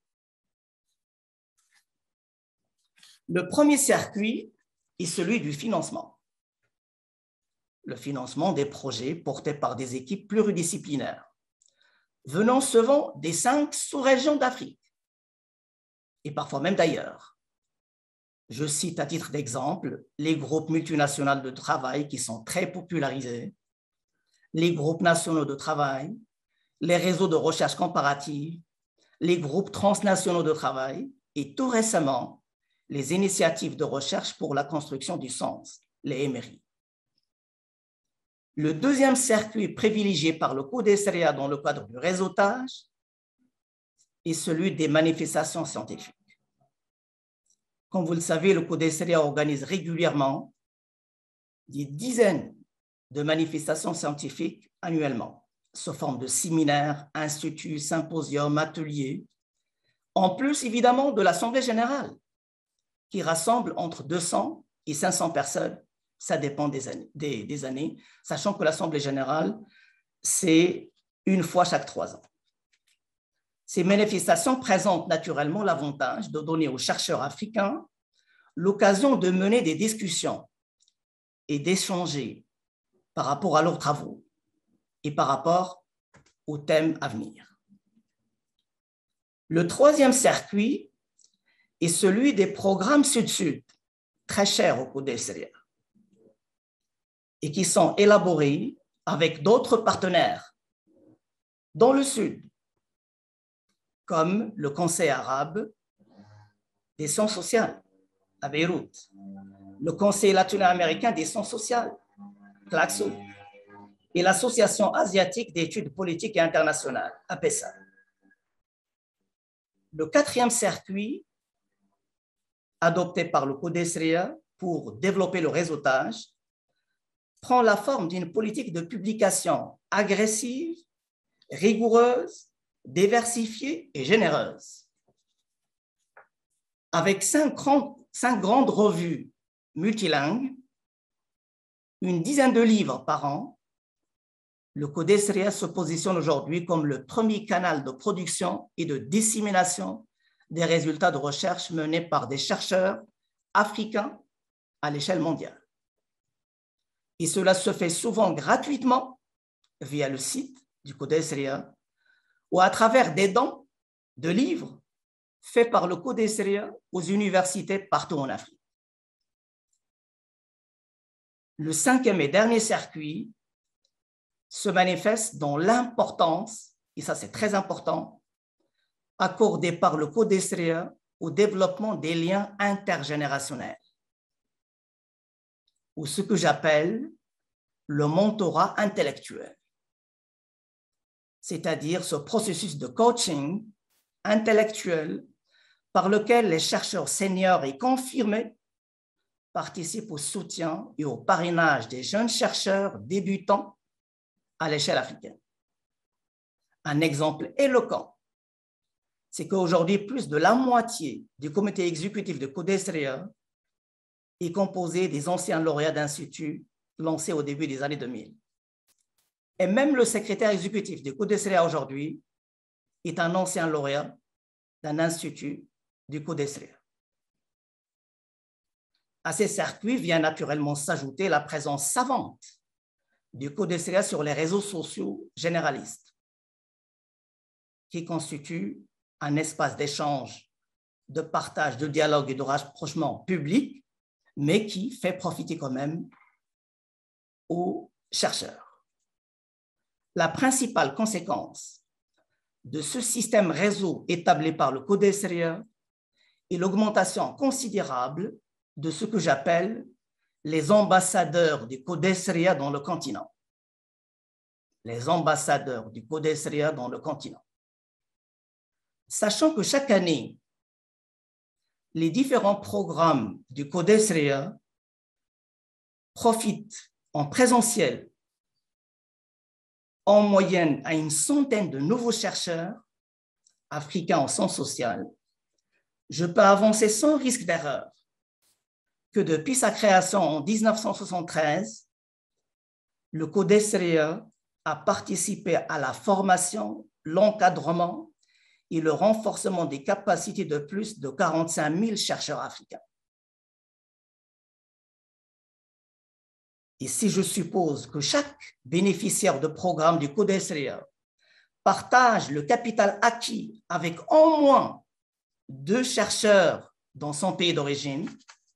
Le premier circuit est celui du financement. Le financement des projets portés par des équipes pluridisciplinaires venant souvent des 5 sous-régions d'Afrique et parfois même d'ailleurs. Je cite à titre d'exemple les groupes multinationaux de travail qui sont très popularisés, les groupes nationaux de travail, les réseaux de recherche comparative, les groupes transnationaux de travail et tout récemment, les initiatives de recherche pour la construction du sens, les MRI. Le deuxième circuit privilégié par le CODESRIA dans le cadre du réseautage est celui des manifestations scientifiques. Comme vous le savez, le CODESRIA organise régulièrement des dizaines de manifestations scientifiques annuellement, sous forme de séminaires, instituts, symposiums, ateliers, en plus évidemment de l'Assemblée générale, qui rassemble entre 200 et 500 personnes, ça dépend des années, sachant que l'Assemblée générale, c'est une fois chaque 3 ans. Ces manifestations présentent naturellement l'avantage de donner aux chercheurs africains l'occasion de mener des discussions et d'échanger par rapport à leurs travaux et par rapport aux thèmes à venir. Le troisième circuit est celui des programmes Sud-Sud, très chers au CODESRIA, et qui sont élaborés avec d'autres partenaires dans le Sud, comme le Conseil arabe des sciences sociales à Beyrouth, le Conseil latino-américain des sciences sociales, CLACSO, et l'Association asiatique d'études politiques et internationales, APESA. Le quatrième circuit, adopté par le CODESRIA pour développer le réseautage, prend la forme d'une politique de publication agressive, rigoureuse, diversifiée et généreuse. Avec 5 grandes revues multilingues, une dizaine de livres par an, le CODESRIA se positionne aujourd'hui comme le premier canal de production et de dissémination des résultats de recherche menés par des chercheurs africains à l'échelle mondiale. Et cela se fait souvent gratuitement via le site du CODESRIA ou à travers des dons de livres faits par le CODESRIA aux universités partout en Afrique. le cinquième et dernier circuit se manifeste dans l'importance, et ça c'est très important, accordée par le CODESRIA au développement des liens intergénérationnels, ou ce que j'appelle le mentorat intellectuel, c'est-à-dire ce processus de coaching intellectuel par lequel les chercheurs seniors et confirmés participent au soutien et au parrainage des jeunes chercheurs débutants à l'échelle africaine. Un exemple éloquent, c'est qu'aujourd'hui, plus de la moitié du comité exécutif de CODESRIA est composé des anciens lauréats d'instituts lancés au début des années 2000. Et même le secrétaire exécutif de CODESRIA aujourd'hui est un ancien lauréat d'un institut du CODESRIA. À ces circuits vient naturellement s'ajouter la présence savante du CODESRIA sur les réseaux sociaux généralistes, qui constituent un espace d'échange, de partage, de dialogue et de rapprochement public, mais qui fait profiter quand même aux chercheurs. La principale conséquence de ce système réseau établi par le CODESRIA est l'augmentation considérable de ce que j'appelle les ambassadeurs du CODESRIA dans le continent. Les ambassadeurs du CODESRIA dans le continent. Sachant que chaque année, les différents programmes du CODESRIA profitent en présentiel en moyenne à une centaine de nouveaux chercheurs africains en sciences sociales, je peux avancer sans risque d'erreur que depuis sa création en 1973, le CODESRIA a participé à la formation, l'encadrement et le renforcement des capacités de plus de 45 000 chercheurs africains. Et si je suppose que chaque bénéficiaire de programme du CODESRIA partage le capital acquis avec au moins 2 chercheurs dans son pays d'origine,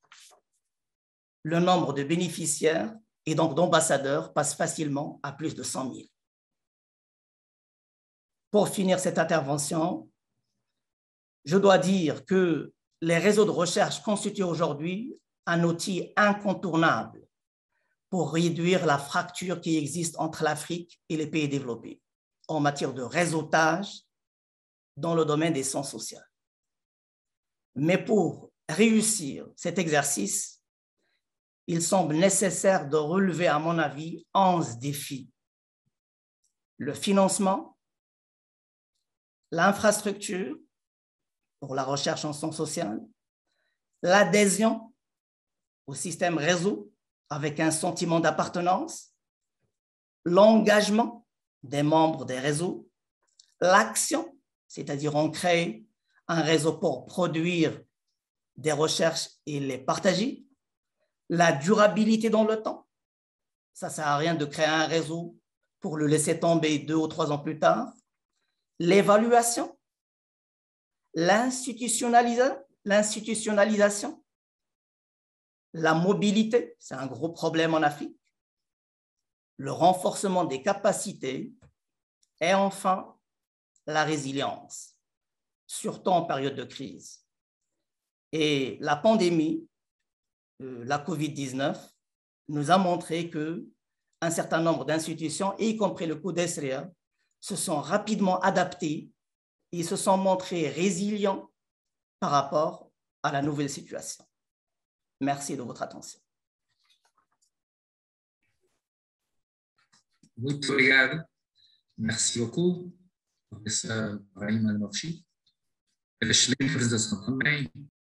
le nombre de bénéficiaires et donc d'ambassadeurs passe facilement à plus de 100 000. Pour finir cette intervention, je dois dire que les réseaux de recherche constituent aujourd'hui un outil incontournable pour réduire la fracture qui existe entre l'Afrique et les pays développés en matière de réseautage dans le domaine des sciences sociales. Mais pour réussir cet exercice, il semble nécessaire de relever, à mon avis, 11 défis. Le financement, l'infrastructure pour la recherche en sciences sociales, l'adhésion au système réseau avec un sentiment d'appartenance, l'engagement des membres des réseaux, l'action, c'est-à-dire on crée un réseau pour produire des recherches et les partager, la durabilité dans le temps, ça ne sert à rien de créer un réseau pour le laisser tomber 2 ou 3 ans plus tard, l'évaluation, l'institutionnalisation, la mobilité, c'est un gros problème en Afrique, le renforcement des capacités et enfin la résilience, surtout en période de crise. Et la pandémie, la COVID-19, nous a montré qu'un certain nombre d'institutions, y compris le CODESRIA, se sont rapidement adaptés et se sont montrés résilients par rapport à la nouvelle situation. Merci de votre attention. Muito obrigado. Merci beaucoup, professeur Brahim Al-Mofshi, pela excelente apresentação também.